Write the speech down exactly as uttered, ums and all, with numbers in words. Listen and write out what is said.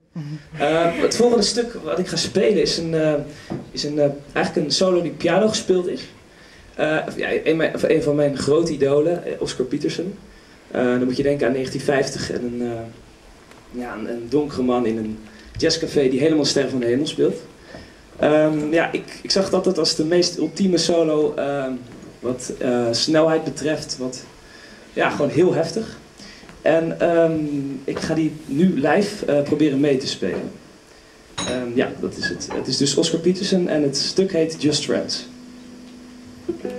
Uh, het volgende stuk wat ik ga spelen is, een, uh, is een, uh, eigenlijk een solo die piano gespeeld is. Uh, ja, een, een van mijn grote idolen, Oscar Peterson. Uh, dan moet je denken aan negentien vijftig en een, uh, ja, een, een donkere man in een jazzcafé die helemaal Sterren van de Hemel speelt. Um, ja, ik, ik zag dat als de meest ultieme solo uh, wat uh, snelheid betreft, wat ja, gewoon heel heftig. En um, ik ga die nu live uh, proberen mee te spelen. Um, ja, dat is het. Het is dus Oscar Peterson en het stuk heet Just Friends.